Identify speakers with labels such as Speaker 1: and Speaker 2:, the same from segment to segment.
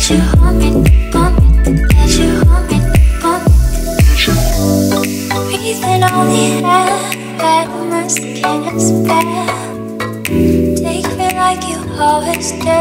Speaker 1: you want me, get you want me, breathing on the air, mercy can't spare. Take me like you always do.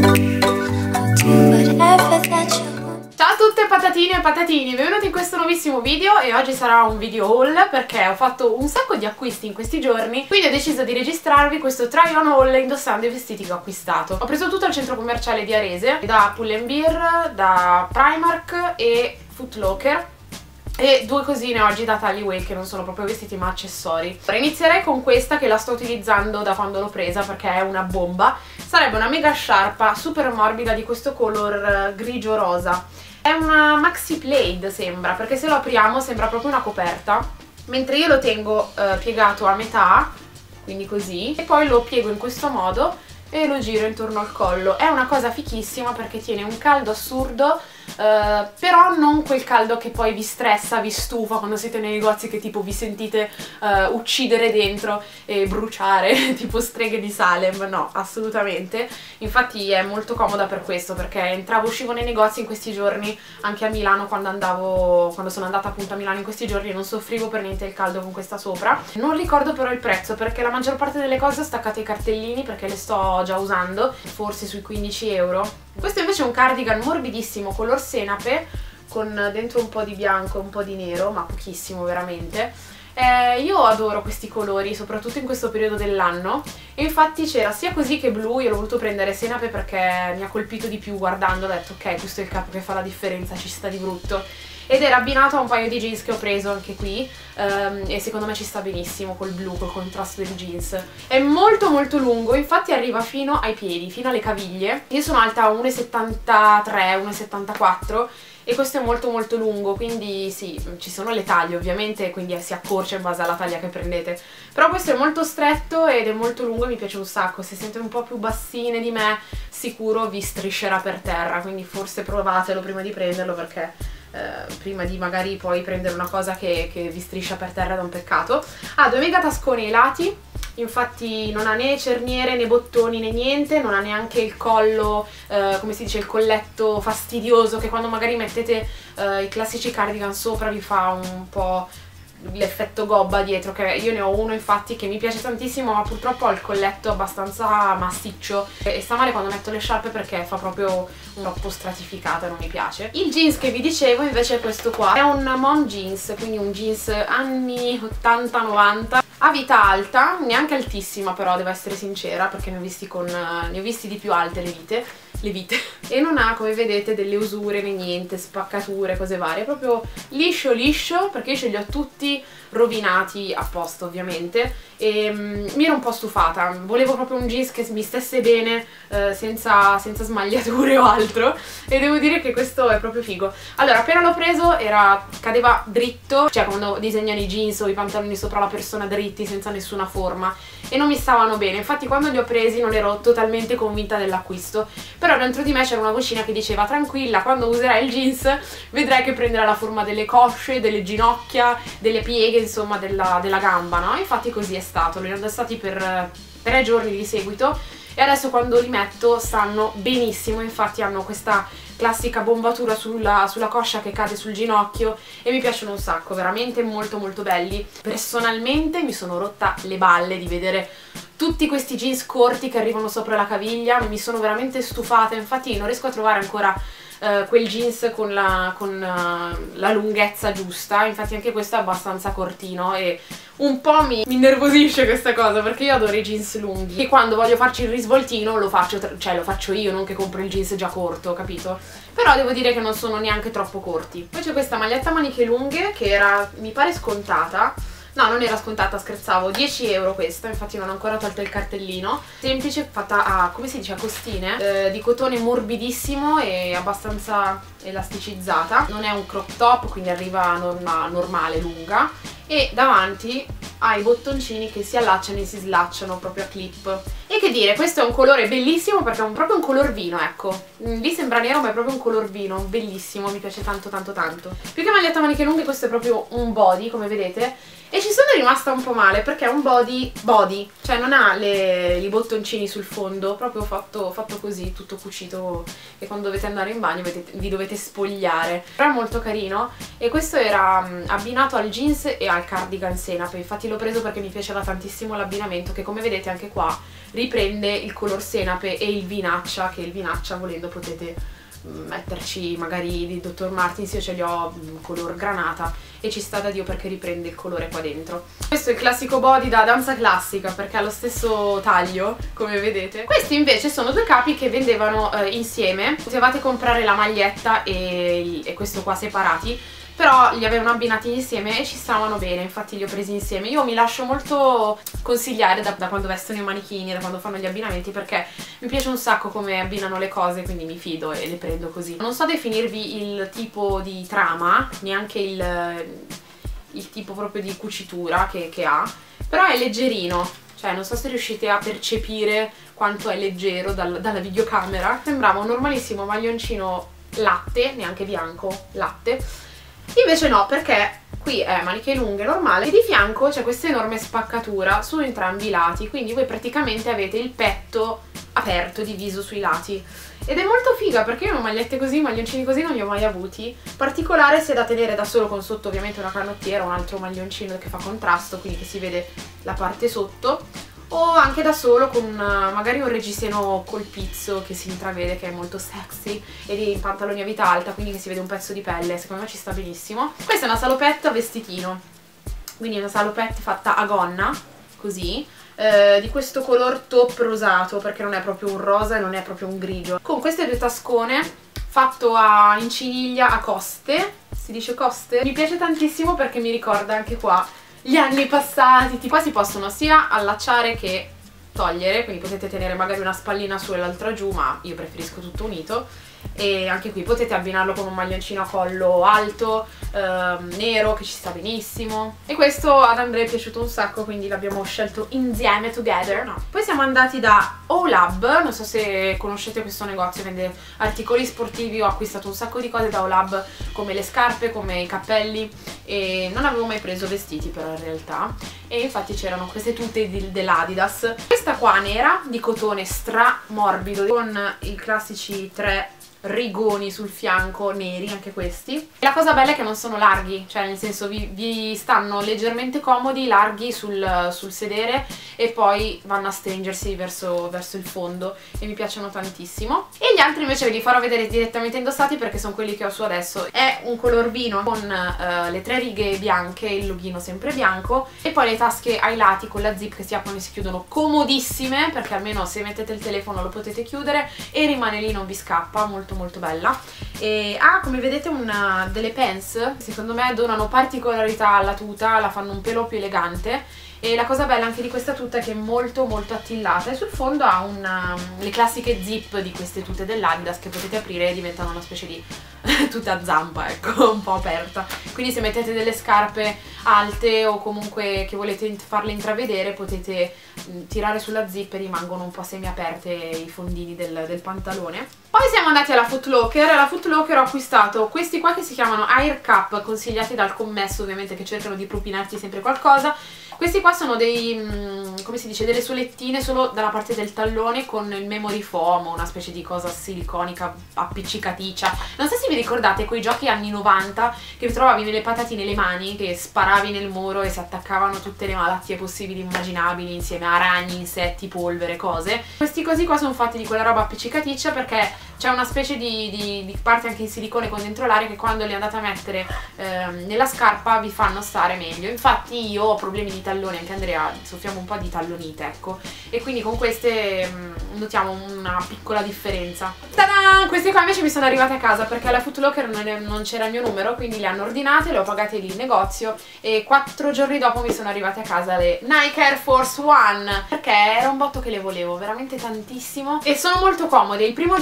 Speaker 1: I'll do whatever that you want.
Speaker 2: Ciao a tutte patatine e patatini, benvenuti in questo nuovissimo video e oggi sarà un video haul perché ho fatto un sacco di acquisti in questi giorni, quindi ho deciso di registrarvi questo try on haul indossando i vestiti che ho acquistato. Ho preso tutto al centro commerciale di Arese, da Pull&Bear, da Primark e Foot Locker. E due cosine oggi da Tallyway che non sono proprio vestiti ma accessori. Inizierei con questa che la sto utilizzando da quando l'ho presa perché è una bomba. Sarebbe una mega sciarpa super morbida di questo color grigio rosa. È una maxi plaid sembra, perché se lo apriamo sembra proprio una coperta, mentre io lo tengo piegato a metà, quindi così, e poi lo piego in questo modo e lo giro intorno al collo. È una cosa fichissima perché tiene un caldo assurdo, però non quel caldo che poi vi stressa, vi stufa quando siete nei negozi, che tipo vi sentite uccidere dentro e bruciare tipo streghe di Salem. No, assolutamente. Infatti è molto comoda per questo, perché uscivo nei negozi in questi giorni, anche a Milano quando sono andata appunto a Milano in questi giorni, non soffrivo per niente il caldo con questa sopra. Non ricordo però il prezzo perché la maggior parte delle cose ho staccato i cartellini perché le sto già usando, forse sui 15 euro. Questo invece è un cardigan morbidissimo color senape con dentro un po' di bianco e un po' di nero, ma pochissimo veramente. Io adoro questi colori, soprattutto in questo periodo dell'anno, e infatti c'era sia così che blu. Io l'ho voluto prendere senape perché mi ha colpito di più guardando, ho detto ok, questo è il capo che fa la differenza, ci sta di brutto. Ed era abbinato a un paio di jeans che ho preso anche qui, e secondo me ci sta benissimo col blu, col contrasto del jeans. È molto molto lungo, infatti arriva fino ai piedi, fino alle caviglie. Io sono alta 1,73, 1,74 e questo è molto molto lungo, quindi sì, ci sono le taglie ovviamente, quindi si accorcia in base alla taglia che prendete. Però questo è molto stretto ed è molto lungo e mi piace un sacco. Se siete un po' più bassine di me, sicuro vi striscerà per terra, quindi forse provatelo prima di prenderlo, perché prima di magari poi prendere una cosa che vi striscia per terra da un peccato. Ha due mega tasconi ai lati, infatti non ha né cerniere né bottoni né niente, non ha neanche il collo, come si dice, il colletto fastidioso che quando magari mettete i classici cardigan sopra vi fa un po' l'effetto gobba dietro, che io ne ho uno infatti che mi piace tantissimo, ma purtroppo ha il colletto abbastanza massiccio e sta male quando metto le sciarpe perché fa proprio troppo stratificata, non mi piace. Il jeans che vi dicevo invece è questo qua, è un mom jeans, quindi un jeans anni 80-90, a vita alta, neanche altissima però, devo essere sincera, perché ne ho visti di più alte le vite e non ha, come vedete, delle usure né niente, spaccature, cose varie, proprio liscio liscio, perché io ce li ho tutti rovinati apposta ovviamente, e mi ero un po' stufata, volevo proprio un jeans che mi stesse bene, senza smagliature o altro, e devo dire che questo è proprio figo. Allora, appena l'ho preso cadeva dritto, cioè quando disegnano i jeans o i pantaloni sopra la persona dritti senza nessuna forma, e non mi stavano bene. Infatti quando li ho presi non ero totalmente convinta dell'acquisto, però dentro di me c'era una vocina che diceva tranquilla, quando userai il jeans vedrai che prenderà la forma delle cosce, delle ginocchia, delle pieghe, insomma della gamba, no? Infatti così è stato. Li ho indossati per 3 giorni di seguito e adesso quando li metto stanno benissimo. Infatti hanno questa classica bombatura sulla coscia che cade sul ginocchio e mi piacciono un sacco, veramente molto molto belli. Personalmente mi sono rotta le balle di vedere tutti questi jeans corti che arrivano sopra la caviglia, mi sono veramente stufata. Infatti non riesco a trovare ancora quel jeans con la lunghezza giusta. Infatti anche questo è abbastanza cortino e un po' mi innervosisce questa cosa, perché io adoro i jeans lunghi e quando voglio farci il risvoltino lo faccio io, non che compro il jeans già corto, capito? Però devo dire che non sono neanche troppo corti. Poi c'è questa maglietta a maniche lunghe che era, mi pare, scontata. No, non era scontata, scherzavo, 10 euro questa, infatti non ho ancora tolto il cartellino. Semplice, fatta a, come si dice, a costine, di cotone morbidissimo e abbastanza elasticizzata. Non è un crop top, quindi arriva normale, lunga. E davanti ha i bottoncini che si allacciano e si slacciano proprio a clip. E che dire, questo è un colore bellissimo perché è proprio un color vino, ecco. Lì sembra nero ma è proprio un color vino, bellissimo, mi piace tanto tanto tanto. Più che maglietta a maniche lunghe questo è proprio un body, come vedete. E ci sono rimasta un po' male perché è un body, cioè non ha i bottoncini sul fondo, proprio fatto così, tutto cucito, e quando dovete andare in bagno vi dovete spogliare. Però è molto carino e questo era abbinato al jeans e al cardigan senape, infatti l'ho preso perché mi piaceva tantissimo l'abbinamento, che come vedete anche qua riprende il color senape e il vinaccia, che il vinaccia volendo potete metterci magari di Dr. Martens, io ce li ho color granata e ci sta da Dio perché riprende il colore qua dentro. Questo è il classico body da danza classica perché ha lo stesso taglio, come vedete. Questi invece sono due capi che vendevano insieme, potevate comprare la maglietta e questo qua separati, però li avevano abbinati insieme e ci stavano bene, infatti li ho presi insieme. Io mi lascio molto consigliare da quando vestono i manichini, da quando fanno gli abbinamenti, perché mi piace un sacco come abbinano le cose, quindi mi fido e le prendo così. Non so definirvi il tipo di trama, neanche il tipo proprio di cucitura che ha, però è leggerino, cioè non so se riuscite a percepire quanto è leggero dalla videocamera. Sembrava un normalissimo maglioncino latte, neanche bianco, latte. Invece no, perché qui è maniche lunghe normale e di fianco c'è questa enorme spaccatura su entrambi i lati, quindi voi praticamente avete il petto aperto, diviso sui lati. Ed è molto figa perché io magliette così, maglioncini così non li ho mai avuti. Particolare se è da tenere da solo, con sotto ovviamente una canottiera, un altro maglioncino che fa contrasto, quindi che si vede la parte sotto, o anche da solo con magari un reggiseno col pizzo che si intravede, che è molto sexy, e di pantaloni a vita alta, quindi che si vede un pezzo di pelle, secondo me ci sta benissimo. Questa è una salopette a vestitino, quindi una salopette fatta a gonna, così, di questo color taupe rosato, perché non è proprio un rosa e non è proprio un grigio, con queste due tascone fatto in ciniglia a coste, si dice coste? Mi piace tantissimo perché mi ricorda anche qua gli anni passati. Qua si possono sia allacciare che togliere, quindi potete tenere magari una spallina su e l'altra giù, ma io preferisco tutto unito. E anche qui potete abbinarlo con un maglioncino a collo alto, nero, che ci sta benissimo. E questo ad Andrea è piaciuto un sacco, quindi l'abbiamo scelto insieme, together. No. Poi siamo andati da OLAB, non so se conoscete questo negozio, vende articoli sportivi. Ho acquistato un sacco di cose da OLAB, come le scarpe, come i cappelli, e non avevo mai preso vestiti però in realtà. E infatti c'erano queste tute dell'Adidas. Questa qua nera, di cotone stra morbido, con i classici 3 rigoni sul fianco neri, anche questi. E la cosa bella è che non sono larghi, cioè nel senso vi stanno leggermente comodi, larghi sul sedere, e poi vanno a stringersi verso il fondo, e mi piacciono tantissimo. E gli altri invece ve li farò vedere direttamente indossati perché sono quelli che ho su adesso. È un color vino con le 3 righe bianche, il loghino sempre bianco, e poi le tasche ai lati con la zip che si aprono e si chiudono, comodissime, perché almeno se mettete il telefono lo potete chiudere e rimane lì, non vi scappa, molto molto bella. E ha, come vedete, delle pens, secondo me donano particolarità alla tuta, la fanno un pelo più elegante. E la cosa bella anche di questa tuta è che è molto molto attillata, e sul fondo ha le classiche zip di queste tute dell'Adidas che potete aprire e diventano una specie di tuta a zampa, ecco, un po' aperta. Quindi se mettete delle scarpe alte o comunque che volete farle intravedere, potete tirare sulla zip e rimangono un po' semi aperte i fondini del pantalone. Poi siamo andati alla Foot Locker. Alla Foot Locker ho acquistato questi qua che si chiamano Air Cup, consigliati dal commesso ovviamente, che cercano di propinarti sempre qualcosa. Questi qua sono come si dice, delle solettine solo dalla parte del tallone con il memory foam, una specie di cosa siliconica appiccicaticcia. Non so se vi ricordate quei giochi anni 90 che trovavi nelle patatine le mani, che sparavi nel muro e si attaccavano tutte le malattie possibili e immaginabili insieme a ragni, insetti, polvere, cose. Questi cosi qua sono fatti di quella roba appiccicaticcia perché c'è una specie di parte anche in silicone con dentro l'aria che quando li andate a mettere nella scarpa vi fanno stare meglio. Infatti io ho problemi di tallone, anche Andrea, soffriamo un po' di tallonite, ecco, e quindi con queste notiamo una piccola differenza. Ta-da! Queste qua invece mi sono arrivate a casa perché alla Foot Locker non c'era il mio numero, quindi le hanno ordinate, le ho pagate lì in negozio, e 4 giorni dopo mi sono arrivate a casa le Nike Air Force One, perché era un botto che le volevo veramente tantissimo e sono molto comode. Il primo giorno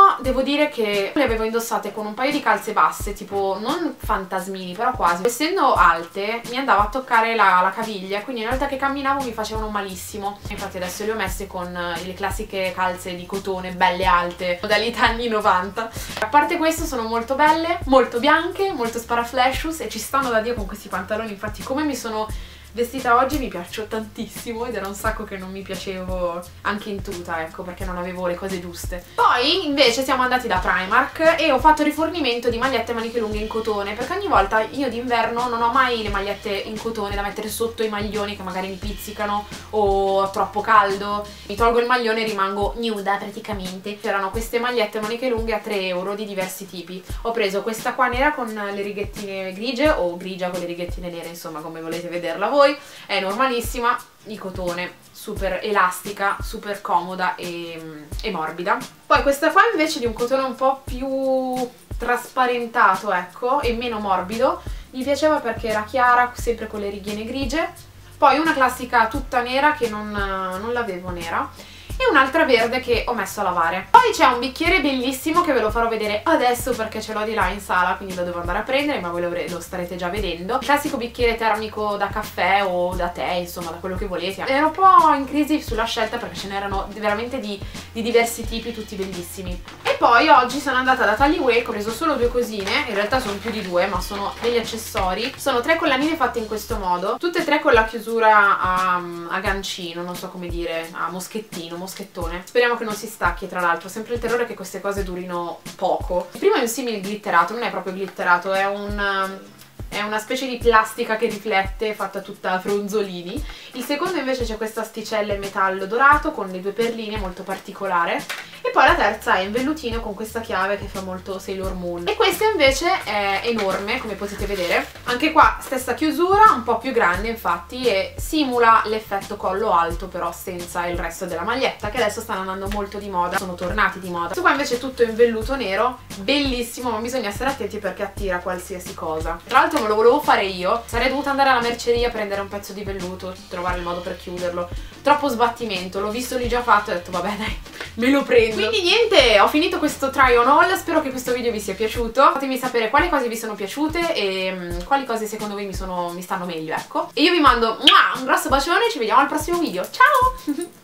Speaker 2: primo devo dire che le avevo indossate con un paio di calze basse, tipo non fantasmini, però quasi. Essendo alte mi andava a toccare la caviglia, quindi una volta che camminavo mi facevano malissimo. Infatti adesso le ho messe con le classiche calze di cotone, belle alte, modalità anni 90. A parte questo sono molto belle, molto bianche, molto sparaflashus e ci stanno da Dio con questi pantaloni. Infatti come mi sono vestita oggi mi piaccio tantissimo ed era un sacco che non mi piacevo anche in tuta, ecco, perché non avevo le cose giuste. Poi invece siamo andati da Primark e ho fatto rifornimento di magliette a maniche lunghe in cotone, perché ogni volta io d'inverno non ho mai le magliette in cotone da mettere sotto i maglioni che magari mi pizzicano o ho troppo caldo. Mi tolgo il maglione e rimango nuda praticamente. C'erano queste magliette a maniche lunghe a 3 euro di diversi tipi. Ho preso questa qua nera con le righettine grigie o grigia con le righettine nere, insomma come volete vederla voi. È normalissima, di cotone, super elastica, super comoda e morbida. Poi questa qua invece di un cotone un po' più trasparentato, ecco, e meno morbido, mi piaceva perché era chiara, sempre con le righe grigie. Poi una classica tutta nera che non l'avevo nera, e un'altra verde che ho messo a lavare. Poi c'è un bicchiere bellissimo che ve lo farò vedere adesso perché ce l'ho di là in sala, quindi lo devo andare a prendere, ma voi lo starete già vedendo. Il classico bicchiere termico da caffè o da tè, insomma da quello che volete. Ero un po' in crisi sulla scelta perché ce n'erano veramente di diversi tipi, tutti bellissimi. E poi oggi sono andata da Tallyway, ho preso solo 2 cosine, in realtà sono più di 2, ma sono degli accessori. Sono 3 collanine fatte in questo modo, tutte e 3 con la chiusura a gancino, non so come dire, a moschettone. Speriamo che non si stacchi, tra l'altro, sempre il terrore che queste cose durino poco. Il primo è un simile glitterato, non è proprio glitterato, è una specie di plastica che riflette, fatta tutta a fronzolini. Il secondo invece c'è questa asticella in metallo dorato con le 2 perline, molto particolare. E poi la terza è in vellutino con questa chiave che fa molto Sailor Moon. E questa invece è enorme, come potete vedere. Anche qua stessa chiusura, un po' più grande infatti, e simula l'effetto collo alto però senza il resto della maglietta, che adesso stanno andando molto di moda, sono tornati di moda. Questo qua invece è tutto in velluto nero, bellissimo, ma bisogna stare attenti perché attira qualsiasi cosa. Tra l'altro non lo volevo fare io, sarei dovuta andare alla merceria a prendere un pezzo di velluto, trovare il modo per chiuderlo. Troppo sbattimento, l'ho visto lì già fatto e ho detto vabbè dai, me lo prendo. Quindi niente, ho finito questo try on haul, spero che questo video vi sia piaciuto. Fatemi sapere quali cose vi sono piaciute e quali cose secondo voi mi stanno meglio, ecco. E io vi mando un grosso bacione e ci vediamo al prossimo video, ciao!